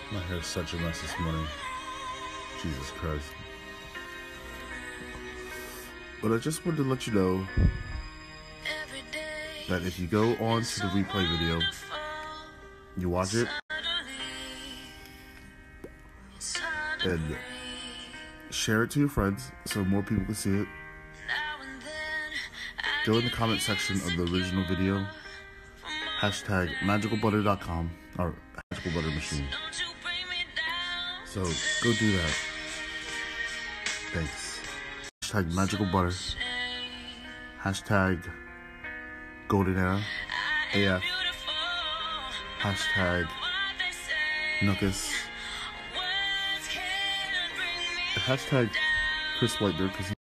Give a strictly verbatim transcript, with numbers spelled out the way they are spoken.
My hair's such a mess this morning. Jesus Christ. But I just wanted to let you know that if you go on to the replay video, you watch it, and share it to your friends so more people can see it. Go in the comment section of the original video, hashtag magical butter dot com, or magical butter machine. So go do that. Thanks. Hashtag magical butter. Hashtag golden era. A F. Hashtag Nuckus. Hashtag Chris Whitebeard, because he